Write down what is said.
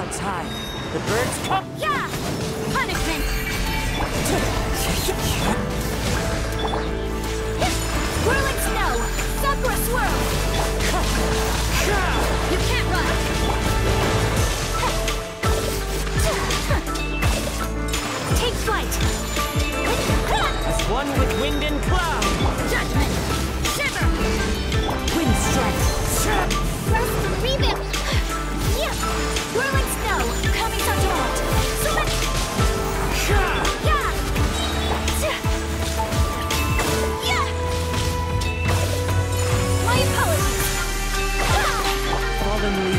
clouds high. The birds come. Yeah! Punishment! Whirling snow! Sakura swirl! You can't run! Take flight! As one with wind and cloud. Judgment! Shiver! Wind strike. Burst and revamp! Yeah! Whirling snow! Coming to Dorot! Select! Yeah! Yeah! My apologies! Fallen leaves.